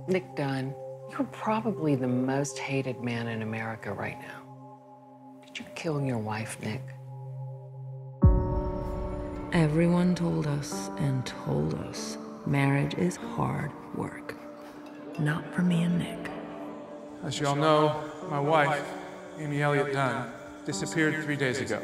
Nick Dunn, you're probably the most hated man in America right now. Did you kill your wife, Nick? Everyone told us and told us marriage is hard work. Not for me and Nick. As you all know, my wife, Amy Elliott Dunn, disappeared 3 days ago.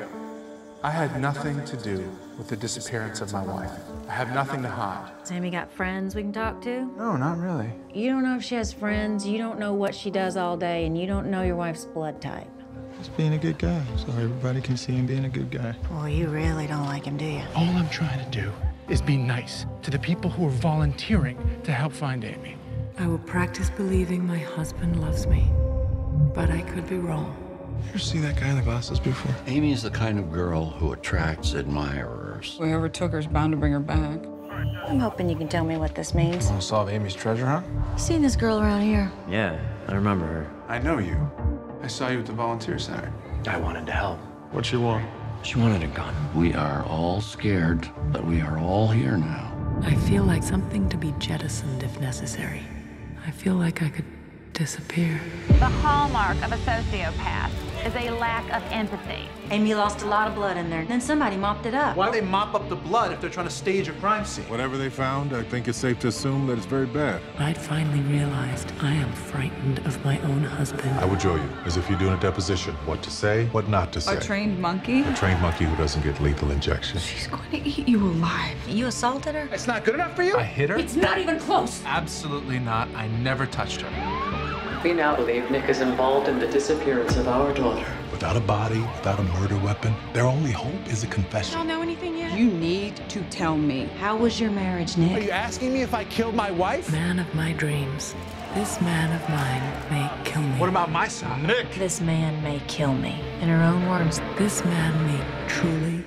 I had nothing to do with the disappearance of my wife. I have nothing to hide. Has Amy got friends we can talk to? No, not really. You don't know if she has friends, you don't know what she does all day, and you don't know your wife's blood type. Just being a good guy, so everybody can see him being a good guy. Well, you really don't like him, do you? All I'm trying to do is be nice to the people who are volunteering to help find Amy. I will practice believing my husband loves me, but I could be wrong. You ever see that guy in the glasses before? Amy is the kind of girl who attracts admirers. Whoever took her is bound to bring her back. I'm hoping you can tell me what this means. Want to solve Amy's treasure hunt? You seen this girl around here? Yeah, I remember her. I know you. I saw you at the volunteer center. I wanted to help. What'd she want? She wanted a gun. We are all scared, but we are all here now. I feel like something to be jettisoned if necessary. I feel like I could disappear. The hallmark of a sociopath is a lack of empathy. Amy lost a lot of blood in there. Then somebody mopped it up. Why would they mop up the blood if they're trying to stage a crime scene? Whatever they found, I think it's safe to assume that it's very bad. I'd finally realized I am frightened of my own husband. I would show you, as if you're doing a deposition, what to say, what not to say. A trained monkey? A trained monkey who doesn't get lethal injection. She's going to eat you alive. You assaulted her? It's not good enough for you? I hit her? It's not even close. Absolutely not. I never touched her. We now believe Nick is involved in the disappearance of our daughter. Without a body, without a murder weapon, their only hope is a confession. Don't know anything yet? You need to tell me. How was your marriage, Are Nick? you asking me if I killed my wife? Man of my dreams, this man of mine may kill me. What about my son? Nick! This man may kill me. In her own words, This man may truly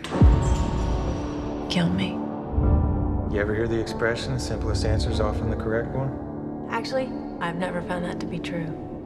kill me. You ever hear the expression, the simplest answer is often the correct one? Actually, I've never found that to be true.